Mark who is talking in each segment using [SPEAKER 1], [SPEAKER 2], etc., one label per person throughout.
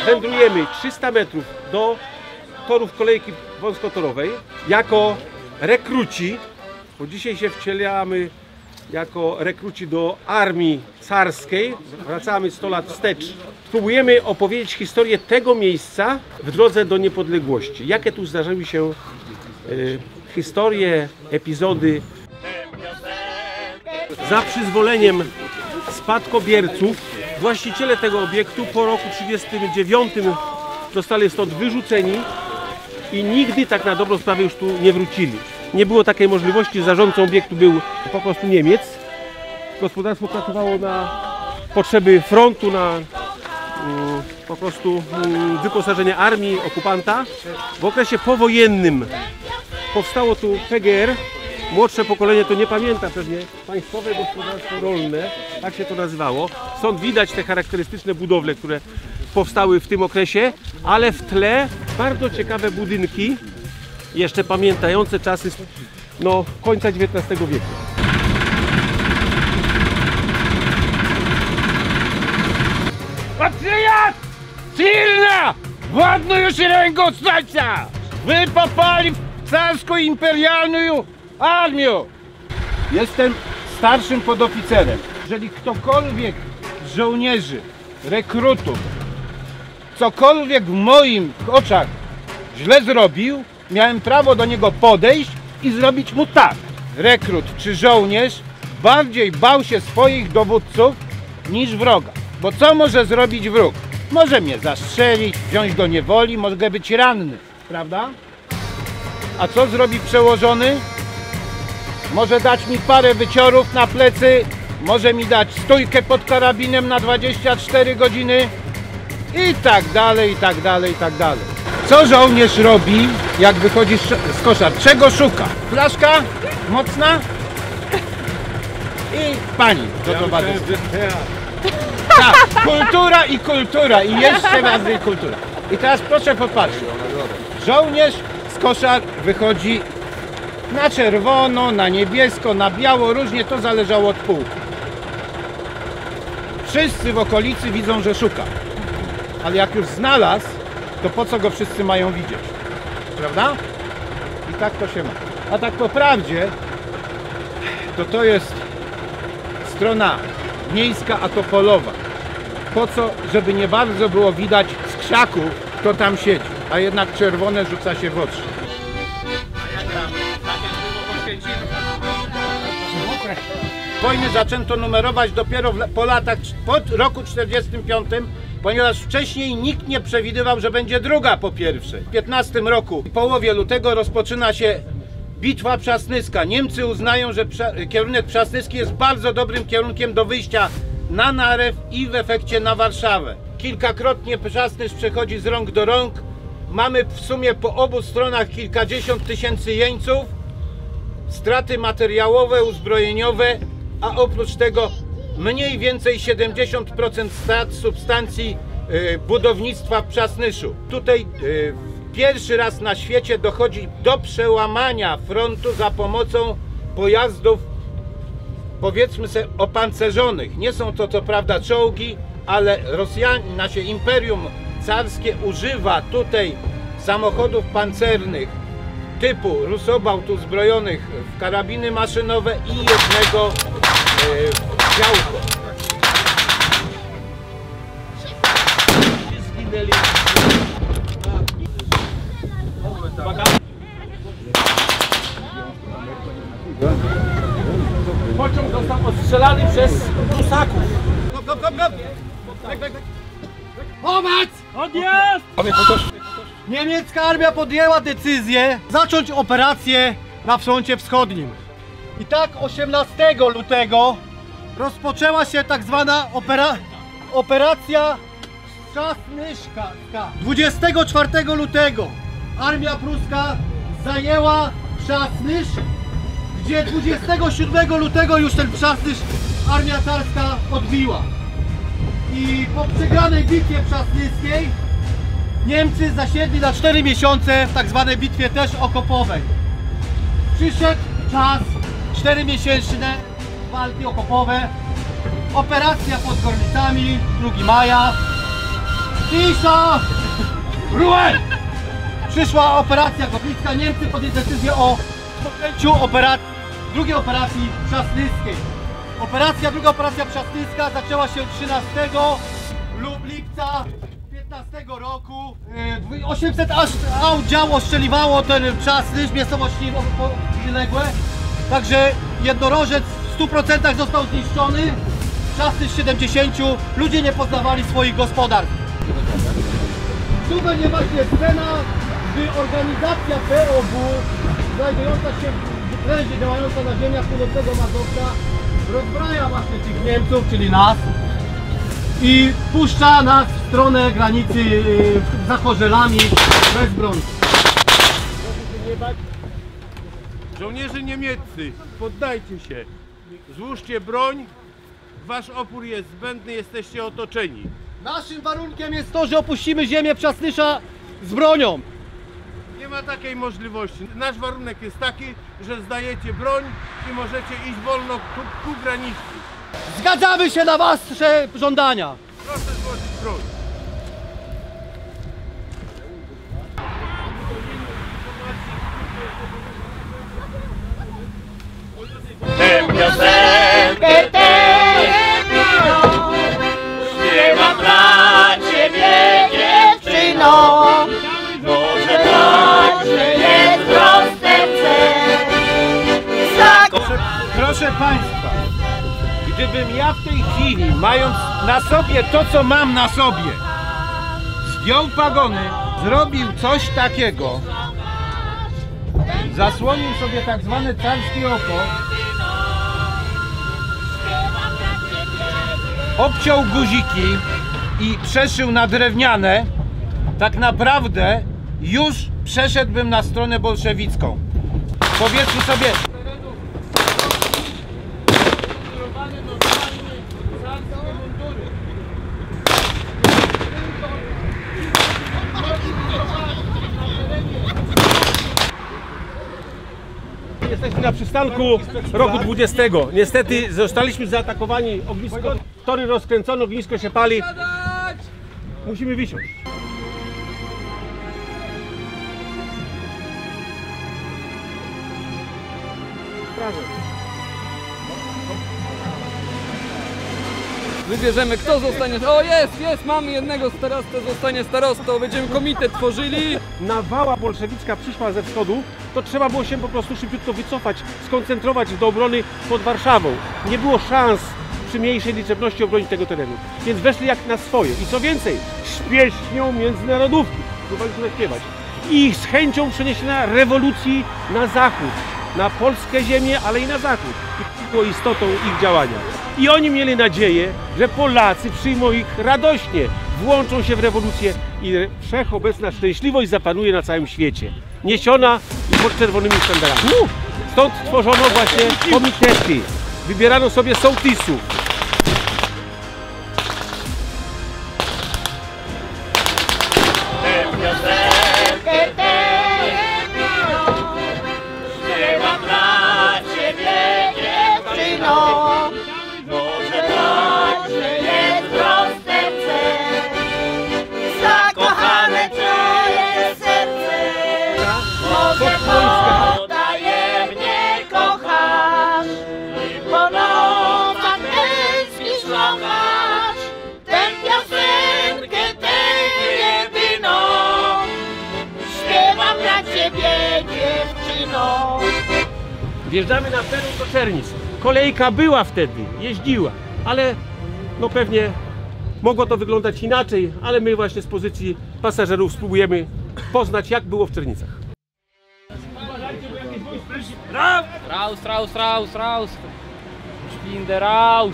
[SPEAKER 1] wędrujemy 300 metrów do torów kolejki wąskotorowej jako rekruci, bo dzisiaj się wcielamy jako rekruci do armii carskiej, wracamy 100 lat wstecz. Spróbujemy opowiedzieć historię tego miejsca w drodze do niepodległości. Jakie tu zdarzyły się historie, epizody. Za przyzwoleniem spadkobierców właściciele tego obiektu po roku 1939 zostali stąd wyrzuceni i nigdy tak na dobrą sprawę już tu nie wrócili. Nie było takiej możliwości, zarządcą obiektu był po prostu Niemiec. Gospodarstwo pracowało na potrzeby frontu, na po prostu wyposażenie armii okupanta. W okresie powojennym powstało tu PGR. Młodsze pokolenie to nie pamięta pewnie, Państwowe Gospodarstwo Rolne, tak się to nazywało. Stąd widać te charakterystyczne budowle, które powstały w tym okresie, ale w tle bardzo ciekawe budynki, jeszcze pamiętające czasy końca XIX wieku.
[SPEAKER 2] Patriot! Silna! Władną się ręką słońca! Wy popali w carską imperialną armię! Jestem starszym podoficerem. Jeżeli ktokolwiek z żołnierzy, rekrutów, cokolwiek w moich oczach źle zrobił, miałem prawo do niego podejść i zrobić mu tak. Rekrut czy żołnierz bardziej bał się swoich dowódców niż wroga. Bo co może zrobić wróg? Może mnie zastrzelić, wziąć do niewoli, mogę być ranny, prawda? A co zrobi przełożony? Może dać mi parę wyciorów na plecy, może mi dać stójkę pod karabinem na 24 godziny i tak dalej, i tak dalej, i tak dalej. Co żołnierz robi, jak wychodzi z koszar? Czego szuka? Flaszka? Mocna? I pani do towarzystwa. Tak, kultura i kultura i jeszcze bardziej kultura. I teraz proszę popatrzeć. Żołnierz z koszar wychodzi na czerwono, na niebiesko, na biało, różnie to zależało od pułku. Wszyscy w okolicy widzą, że szuka. Ale jak już znalazł, to po co go wszyscy mają widzieć? Prawda? I tak to się ma. A tak po prawdzie, to jest strona miejska, a to polowa. Po co? Żeby nie bardzo było widać z krzaków, kto tam siedzi. A jednak czerwone rzuca się w oczy. Wojny zaczęto numerować dopiero po latach, po roku 1945, ponieważ wcześniej nikt nie przewidywał, że będzie druga po pierwszej. W 15 roku, w połowie lutego rozpoczyna się Bitwa Przasnyska. Niemcy uznają, że kierunek przasnyski jest bardzo dobrym kierunkiem do wyjścia na Narew i w efekcie na Warszawę. Kilkakrotnie Przasnysz przechodzi z rąk do rąk. Mamy w sumie po obu stronach kilkadziesiąt tysięcy jeńców, straty materiałowe, uzbrojeniowe, a oprócz tego mniej więcej 70% strat substancji budownictwa w Przasnyszu. Tutaj pierwszy raz na świecie dochodzi do przełamania frontu za pomocą pojazdów, powiedzmy sobie, opancerzonych. Nie są to co prawda czołgi, ale Rosjanie, nasze imperium carskie używa tutaj samochodów pancernych typu Rusobaut uzbrojonych w karabiny maszynowe i jednego działko.
[SPEAKER 1] Pociąg został ostrzelany przez Prusaków.
[SPEAKER 3] Pomoc! Odjazd! Niemiecka armia podjęła decyzję zacząć operację na froncie wschodnim. I tak 18 lutego rozpoczęła się tak zwana operacja Przasnyszka. 24 lutego armia pruska zajęła Przasnysz, gdzie 27 lutego już ten Przasnysz armia carska odbiła. I po przegranej bitwie przasnyskiej Niemcy zasiedli na 4 miesiące w tak zwanej bitwie też okopowej. Przyszedł czas 4-miesięczne walki okopowe, operacja pod Gorlicami, 2 maja. Cisza! Ruch! Przyszła operacja Kotlicka. Niemcy podjęli decyzję o rozpoczęciu drugiej operacji przasnyskiej. Druga operacja przasnyska zaczęła się 13 lipca 15 roku. 800 dział ostrzeliwało ten Przasnysz, miejscowości przyległe. Także jednorożec w 100% został zniszczony. Przasnysz 70. Ludzie nie poznawali swoich gospodarstw. Tu będzie właśnie scena, gdy organizacja POW znajdująca się w prędzie działająca na ziemiach północnego Mazowsza rozbraja właśnie tych Niemców, czyli nas, i puszcza nas w stronę granicy za Chorzelami bez broni.
[SPEAKER 1] Żołnierze niemieccy, poddajcie się. Złóżcie broń. Wasz opór jest zbędny, jesteście otoczeni.
[SPEAKER 3] Naszym warunkiem jest to, że opuścimy ziemię Przasnysza z bronią.
[SPEAKER 1] Nie ma takiej możliwości. Nasz warunek jest taki, że zdajecie broń i możecie iść wolno ku granicy.
[SPEAKER 3] Zgadzamy się na wasze żądania.
[SPEAKER 1] Proszę złożyć broń.
[SPEAKER 4] Tę piosenkę śpiewam dla ciebie, dziewczyno. Może tak, że jest rozterce.
[SPEAKER 2] Proszę Państwa, gdybym ja w tej chwili, mając na sobie to, co mam na sobie, zdjął pagony, zrobił coś takiego, zasłonił sobie tak zwane carskie oko, obciął guziki i przeszył na drewniane, tak naprawdę już przeszedłbym na stronę bolszewicką. Powiedzmy sobie,
[SPEAKER 1] Jesteśmy na przystanku roku 20. Niestety zostaliśmy zaatakowani, ognisko, tory rozkręcone, ognisko się pali. Musimy wysiąść.
[SPEAKER 5] Wybierzemy, kto zostanie. O, jest, mamy jednego starostę, zostanie starostą. Będziemy komitet tworzyli.
[SPEAKER 1] Nawała bolszewicka przyszła ze wschodu, to trzeba było się po prostu szybciutko wycofać, skoncentrować do obrony pod Warszawą. Nie było szans przy mniejszej liczebności obronić tego terenu, więc weszli jak na swoje. I co więcej, z pieśnią międzynarodówki, próbowaliśmy śpiewać. I z chęcią przeniesienia rewolucji na zachód, na polskie ziemię, ale i na zachód. I to było istotą ich działania. I oni mieli nadzieję, że Polacy przyjmą ich radośnie, włączą się w rewolucję i wszechobecna szczęśliwość zapanuje na całym świecie. Niesiona pod czerwonymi sztandarami. Stąd tworzono właśnie komitety. Wybierano sobie sołtysów.
[SPEAKER 4] Tę piosenkę śpiewam dla ciebie, dziewczyno. Może tak, że jest rozterce, zakochane twoje serce. Może potajemnie kochasz i po nocach tęsknisz, kochasz tę piosenkę, tę jedyną. Śpiewam dla ciebie, dziewczyno.
[SPEAKER 1] Wjeżdżamy na peron do Czernic. Kolejka była wtedy, jeździła, ale no pewnie mogło to wyglądać inaczej, ale my właśnie z pozycji pasażerów spróbujemy poznać, jak było w Czernicach.
[SPEAKER 5] Raus. Spinde raus.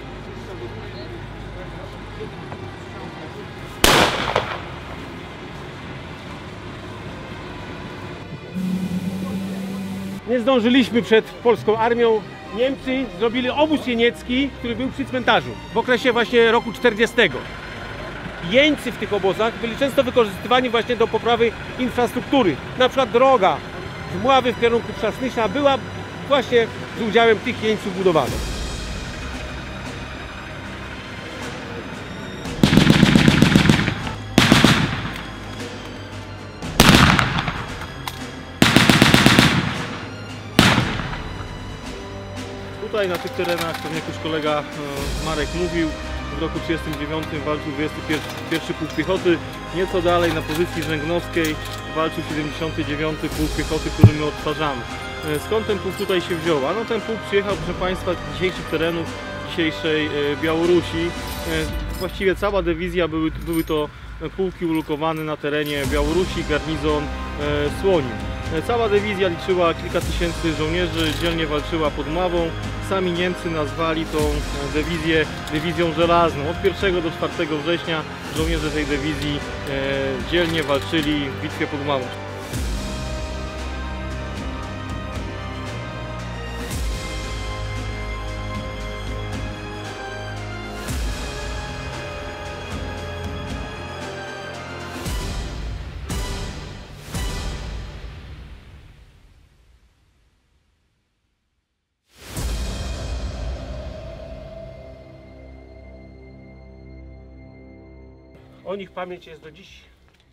[SPEAKER 1] Nie zdążyliśmy przed polską armią. Niemcy zrobili obóz jeniecki, który był przy cmentarzu w okresie właśnie roku 40. Jeńcy w tych obozach byli często wykorzystywani właśnie do poprawy infrastruktury. Na przykład droga z Mławy w kierunku Przasnysza była właśnie z udziałem tych jeńców budowana.
[SPEAKER 6] tutaj na tych terenach, tak jak już kolega Marek mówił, w roku 1939 walczył 21 Pułk Piechoty. Nieco dalej na pozycji żegnowskiej walczył 79 Pułk Piechoty, który my odtwarzamy. Skąd ten pułk tutaj się wziął? No ten pułk przyjechał, proszę Państwa, z dzisiejszych terenów, dzisiejszej Białorusi. Właściwie cała dywizja były to pułki ulokowane na terenie Białorusi, garnizon Słoniu. Cała dywizja liczyła kilka tysięcy żołnierzy, dzielnie walczyła pod Mławą. Sami Niemcy nazwali tą dywizję dywizją żelazną. Od 1 do 4 września żołnierze tej dywizji dzielnie walczyli w bitwie pod Mławą.
[SPEAKER 1] O nich pamięć jest do dziś.